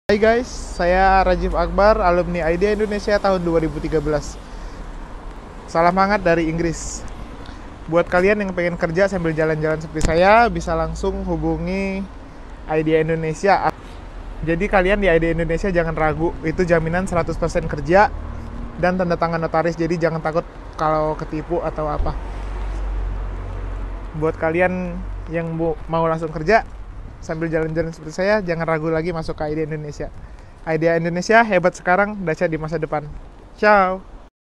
Hai guys, saya Rajif Akbar, alumni IDEA Indonesia tahun 2013. Salam hangat dari Inggris. Buat kalian yang pengen kerja sambil jalan-jalan seperti saya, bisa langsung hubungi IDEA Indonesia. Jadi kalian di IDEA Indonesia jangan ragu, itu jaminan 100% kerja dan tanda tangan notaris, jadi jangan takut kalau ketipu atau apa. Buat kalian yang mau langsung kerja sambil jalan-jalan seperti saya, jangan ragu lagi masuk ke IDEA Indonesia. IDEA Indonesia hebat sekarang, dahsyat di masa depan. Ciao.